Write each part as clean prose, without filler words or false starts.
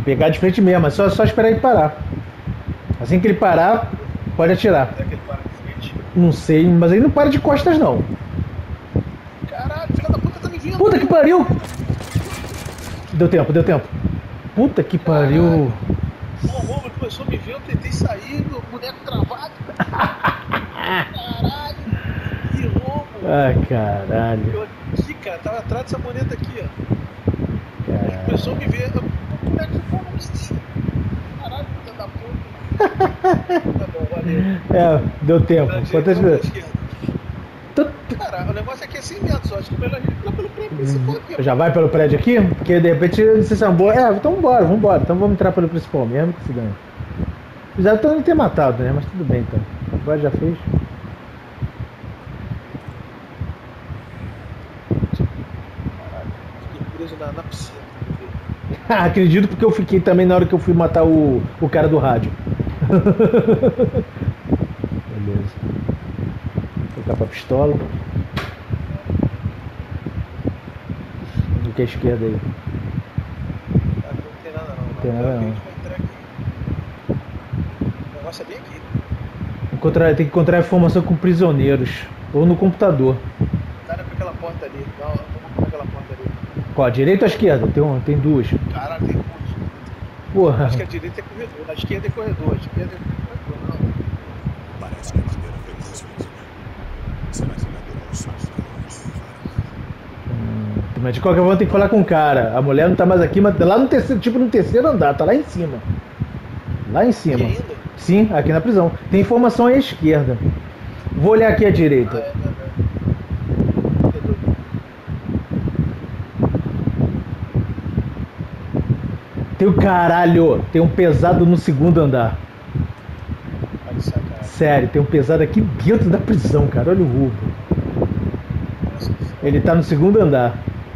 Pegar de frente mesmo, é só esperar ele parar. Assim que ele parar, pode atirar. Será que ele para de frente? Não sei, mas ele não para de costas não. Caralho, filha da puta tá me vindo. Puta que pariu! Deu tempo, deu tempo. Puta que pariu. O Romulo começou a me ver, eu tentei sair, o boneco travado. Caralho, que roubo. Ah, caralho. Eu aqui, cara, tava atrás dessa moneta aqui, ó. Ele Caralho. começou a me ver, o boneco ficou no... Caralho, filha da puta. Tá bom, valeu. É, deu tempo. Pra Quantas direita ou pra vezes? esquerda? Cara, o negócio aqui é 100 metros, eu acho que é melhor a gente ir pelo prédio principal aqui, ó. Já vai pelo prédio aqui? Porque de repente vocês são boas. É, então vambora. Então vamos entrar pelo principal mesmo, que se dane. Apesar de não ter matado, né? Mas tudo bem então. Agora já fez. Fiquei preso na piscina. Acredito porque eu fiquei também na hora que eu fui matar o cara do rádio. Beleza. Vou tocar pra pistola. Do que a esquerda aí? Ah, não tem nada não. Tem nada não. A gente vai entrar aqui. O negócio é bem aqui. Tem que encontrar informação com prisioneiros. Ou no computador. Tá pra aquela porta ali. Não, vamos pra aquela porta ali. Qual? A direita ou a esquerda? Tem duas. Caralho, tem duas. Porra. Acho que a direita é corredor, a esquerda é corredor, a esquerda é corredor, não. Parece que a madeira foi construída. Será que a madeira é o som do Mas de qualquer forma tem que falar com o cara. A mulher não tá mais aqui, mas lá no terceiro, tipo no terceiro andar, tá lá em cima. Lá em cima. E ainda? Sim, aqui na prisão. Tem informação à esquerda. Vou olhar aqui à direita. É. Tem o caralho. Tem um pesado no segundo andar. Tá de sacanagem. Sério, tem um pesado aqui dentro da prisão, cara. Olha o roubo. Ele tá no segundo andar.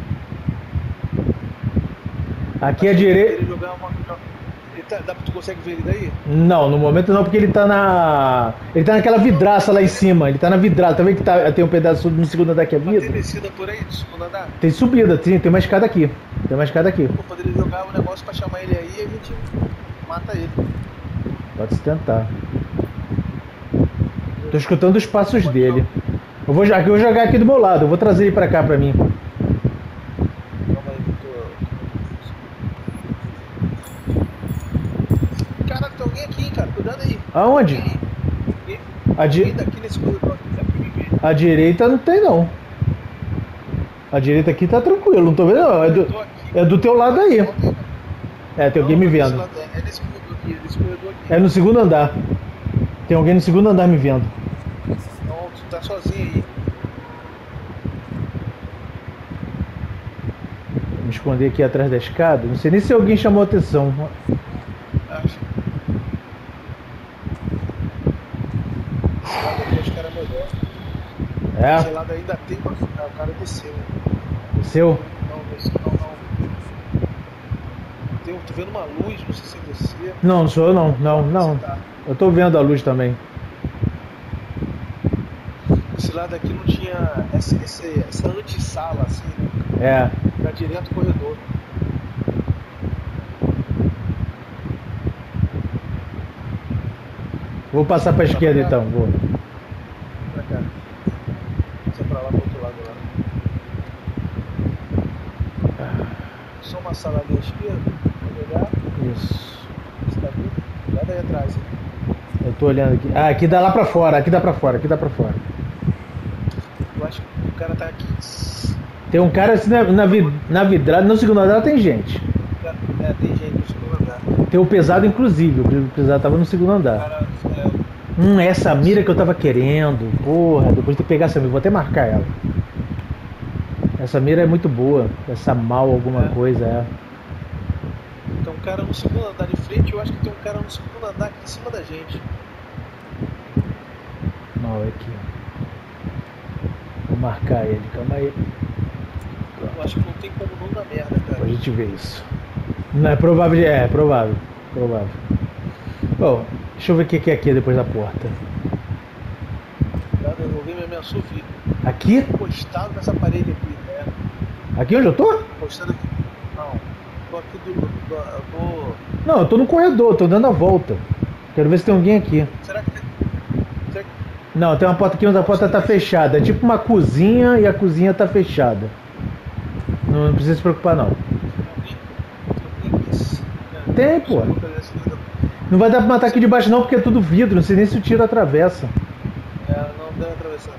Aqui à direita. Ele jogar uma... Tu consegue ver ele daí? Não, no momento não, porque ele tá na. Ele tá naquela vidraça lá em cima. Ele tá na vidraça. Tá vendo que tem um pedaço no segundo andar que é Mas tem vidro? descida por aí, do segundo andar? Tem subida, tem uma escada aqui. Tem uma escada aqui. Pô, poderia jogar o negócio pra chamar ele aí e a gente mata ele. Pode se tentar. Tô escutando os passos dele. Eu vou jogar aqui do meu lado. Eu vou trazer ele pra cá pra mim. Calma aí, Caraca, tem alguém aqui, cara. Cuidado aí. Aonde? Alguém daqui nesse corredor aqui, daqui me vê. A direita não tem não. A direita aqui tá tranquilo, não tô vendo não. É do teu lado aí. Tem alguém me vendo. É nesse corredor aqui, é nesse corredor aqui. É no segundo andar. Tem alguém no segundo andar me vendo. Não, tu tá sozinho aí. Vou me esconder aqui atrás da escada. Não sei nem se alguém chamou a atenção. Acho. Esse lado aqui acho que era melhor. Esse É? lado ainda tem pra ficar, o cara desceu. Seu? Não, desceu não. Tô vendo uma luz, não sei se é descer. Não, não sou eu não. Não. Tá. Eu tô vendo a luz também. Esse lado aqui não tinha essa antessala assim, né? É. Pra direto do corredor. Vou passar pra esquerda então. Vou. Pra cá. Deixa pra lá, pro outro lado lá. Só uma sala ali à esquerda. Vou olhar. Isso. Você tá vendo? Olha aí atrás. Hein? Eu tô olhando aqui. Ah, aqui dá lá pra fora. Aqui dá pra fora. Eu acho que o cara tá aqui. Tem um cara assim na vidrada. No segundo andar tem gente. Tem gente no segundo andar. Tem o pesado inclusive. O pesado tava no segundo O andar. cara, Essa mira que eu tava querendo. Porra, depois de pegar essa mira, vou até marcar ela. Essa mira é muito boa. Essa mal alguma coisa, é. tem um cara no segundo andar de frente, eu acho que tem um cara no segundo andar aqui em cima da gente. Mal aqui. Vou marcar ele, calma aí. Eu acho que não tem como não dar merda, Pra cara. gente ver isso. Não é provável, é provável. Bom, deixa eu ver o que é aqui depois da porta. Cuidado, alguém me ameaçou vir. Aqui? Encostado nessa parede aqui, né? Aqui onde eu tô? Encostado aqui. Não. Tô aqui eu tô... Não, eu tô no corredor, tô dando a volta. Quero ver se tem alguém aqui. Será que... Não, tem uma porta aqui, mas a porta tá fechada. É tipo uma cozinha e a cozinha tá fechada. Não precisa se preocupar, não. Tem, pô. Não vai dar pra matar aqui de baixo, não, porque é tudo vidro. Não sei nem se o tiro atravessa. Não deve atravessar.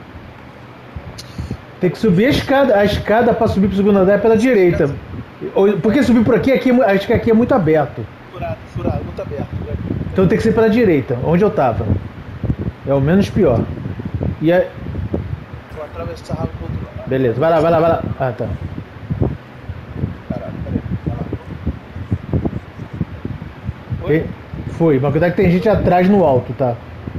Tem que subir a escada. A escada pra subir pro segundo andar é pela direita. Porque subir por aqui, acho que aqui é muito aberto. Furado, muito aberto. Então tem que ser pela direita, onde eu tava. É o menos pior. E aí... Vou atravessar rápido pro outro lado. Beleza, vai lá, vai lá, vai lá. Ah, tá. Caralho, peraí. Vai lá. Ok? Foi, mas cuidado que tem gente atrás no alto, tá?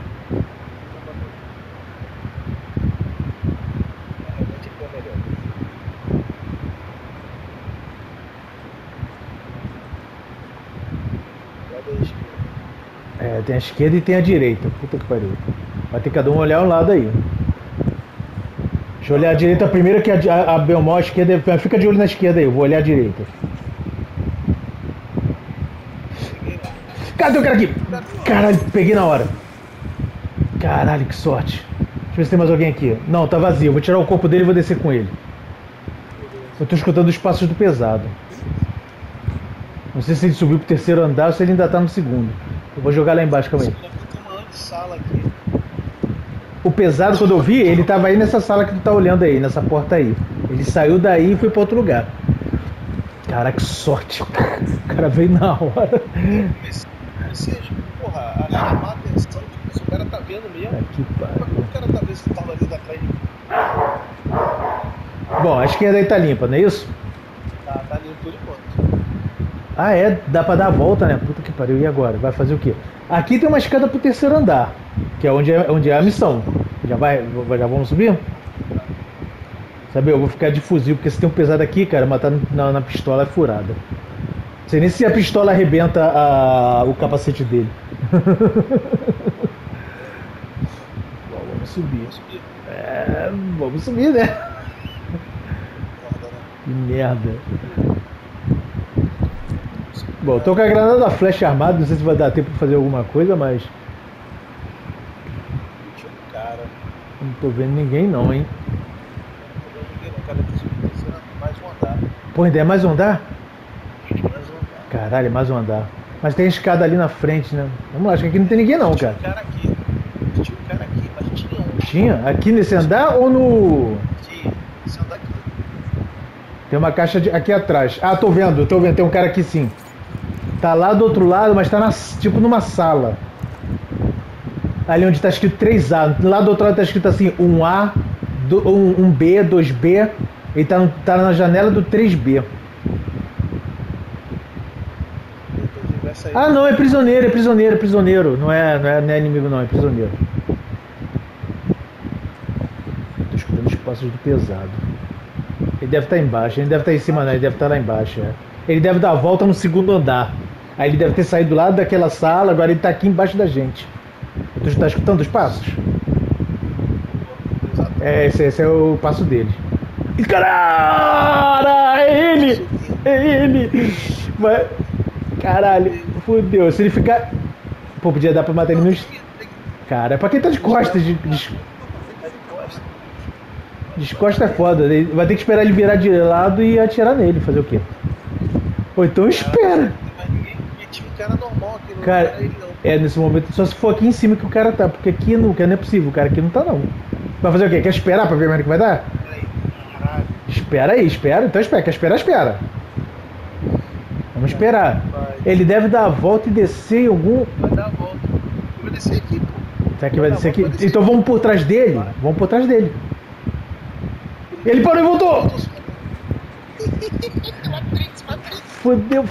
É, tem a esquerda e tem a direita. Puta que pariu. Vai ter cada um olhar um lado aí. Deixa eu olhar a direita primeiro, que a Belmont, a esquerda. Fica de olho na esquerda aí, eu vou olhar a direita. Cadê o cara aqui? Caralho, peguei na hora. Caralho, que sorte. Deixa eu ver se tem mais alguém aqui. Não, tá vazio. Eu vou tirar o corpo dele e vou descer com ele. Eu tô escutando os passos do pesado. Não sei se ele subiu pro terceiro andar ou se ele ainda tá no segundo. Eu vou jogar lá embaixo, calma aí. Tem uma antessala aqui. O pesado, quando eu vi, ele tava aí nessa sala que tu tá olhando aí, nessa porta aí. Ele saiu daí e foi pra outro lugar. Caraca, que sorte. O cara veio na hora. Ou seja, porra, a chamar a atenção de que o cara tá vendo mesmo. Aqui, Como o cara tá vendo se tava ali atrás de mim? Bom, a esquerda aí tá limpa, não é isso? Tá limpo por enquanto. Ah, é? Dá pra dar a volta, né? Puta que pariu. E agora? Vai fazer o quê? Aqui tem uma escada pro terceiro andar, que é onde é a missão. Já vamos subir? Sabe, eu vou ficar de fuzil, porque se tem um pesado aqui, cara, matar na pistola é furada. Não sei nem se a pistola arrebenta o capacete dele. Bom, vamos subir. É, vamos subir, né? Que merda. Bom, eu tô com a granada da flecha armada, não sei se vai dar tempo pra fazer alguma coisa, mas... Cara, Não tô vendo ninguém não, hein? cara, mais um andar. Pô, ainda é mais um andar? Mais um andar. Caralho, é mais um andar. Mas tem escada ali na frente, né? Vamos lá, acho que aqui não tem ninguém não, cara. Tinha um cara aqui, mas tinha um. Tinha? Aqui nesse andar ou no... Tinha, esse andar aqui. Tem uma caixa aqui atrás. Ah, tô vendo, tem um cara aqui sim. Tá lá do outro lado, mas tá tipo numa sala. Ali onde tá escrito 3A. Lá do outro lado tá escrito assim, 1A, 1B, 2B. Ele tá na janela do 3B. Ah, não, é prisioneiro. Não é inimigo não, é prisioneiro. Tô escutando os passos do pesado. Ele deve estar embaixo, ele deve estar em cima não, ele deve estar lá embaixo, é. Ele deve dar a volta no segundo andar. Aí ele deve ter saído do lado daquela sala, agora ele tá aqui embaixo da gente. Tu tá escutando os passos? É, esse é o passo dele. E cara, é ele! É ele! Mas, caralho, fudeu. Se ele ficar... Pô, podia dar pra matar ele nos... Cara, pra quem tá de costas? De costas é foda. Vai ter que esperar ele virar de lado e atirar nele. Fazer o quê? Ou então espera. Tinha um cara normal aqui, não Cara, era ele não. é nesse momento, só se for aqui em cima que o cara tá. Porque aqui não é possível, o cara aqui não tá não. Vai fazer o quê? Quer esperar pra ver como é que vai dar? Peraí, caralho. Espera aí, espera. Então espera. Quer esperar? Espera. Vamos esperar. Vai. Ele deve dar a volta e descer em algum... Vai dar a volta. Vai descer aqui, pô. Será que vai descer aqui? Vai descer Então vamos por trás dele. Vamos por trás dele. Ele parou e voltou! Fudeu.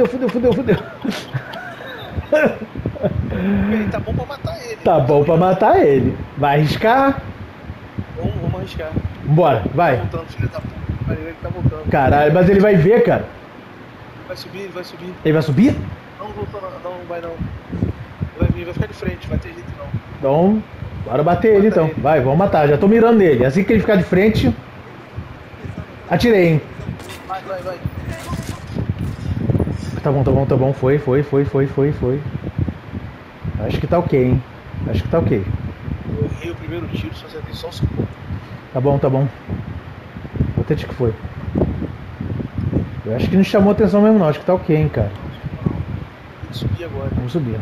Tá bom pra matar ele. Tá bom pra matar ele. Vai arriscar? Vamos arriscar. Bora, vai. Tá voltando, filho da puta. Ele tá voltando. Caralho, mas ele vai ver, cara. Vai subir, ele vai subir. Ele vai subir? Não voltou, não vai não. Vai vir, vai ficar de frente, vai ter jeito não. Então, bora bater ele então. Vai, vamos matar. Já tô mirando nele. Assim que ele ficar de frente... Atirei, hein? Vai. Tá bom. Foi. Acho que tá ok, hein? Acho que tá ok. Eu errei o primeiro tiro, só acertei só o segundo. Tá bom. Importante que foi. Eu acho que não chamou atenção mesmo não. Acho que tá ok, hein, cara. Tem que subir agora. Vamos subir.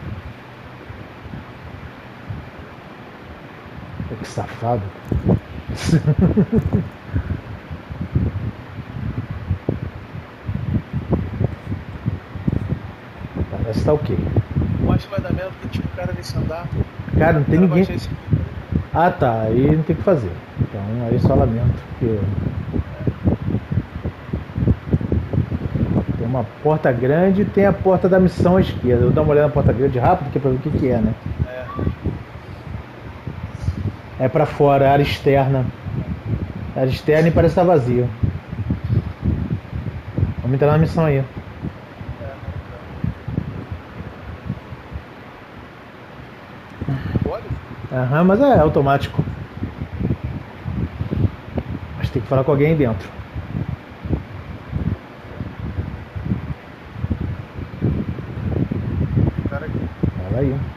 Pô, que safado. Parece que tá ok. Eu acho que vai dar merda porque tinha um cara nesse andar. Cara, não tem O cara vai ninguém. achar esse aqui. Ah, tá. Aí não tem o que fazer. Então, aí só lamento. Porque tem uma porta grande e tem a porta da missão à esquerda. Eu vou dar uma olhada na porta grande rápido, que é pra ver o que é, né? É pra fora, área externa. Área externa e parece estar vazia. Vamos entrar na missão aí. Olha, Aham, mas é automático. Mas tem que falar com alguém aí dentro. o cara aqui. Fala aí.